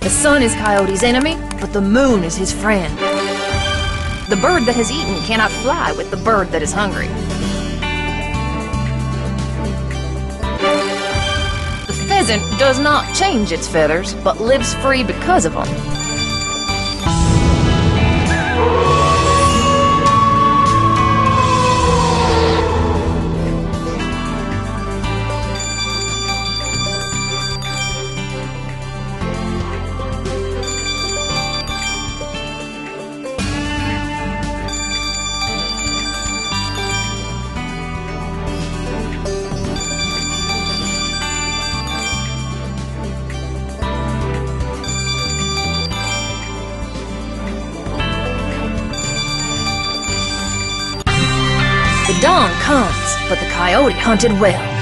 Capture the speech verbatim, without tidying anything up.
The sun is Coyote's enemy, but the moon is his friend. The bird that has eaten cannot fly with the bird that is hungry. The pheasant does not change its feathers, but lives free because of them. The dawn comes, but the coyote hunted well.